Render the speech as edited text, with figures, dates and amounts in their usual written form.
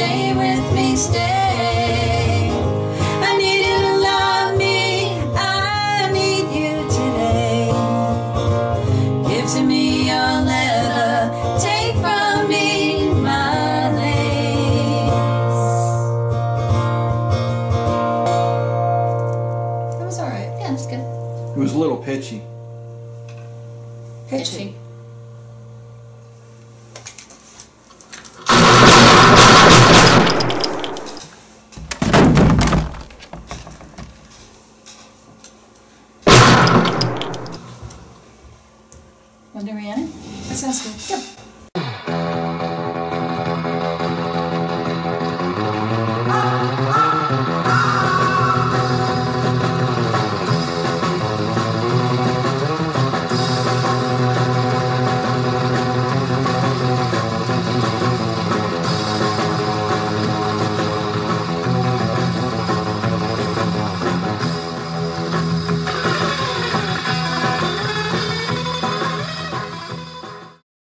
stay with me, stay. I need you to love me, I need you today. Give to me your letter, take from me my lace. That was alright. Yeah, that's good. It was a little pitchy. Pitchy.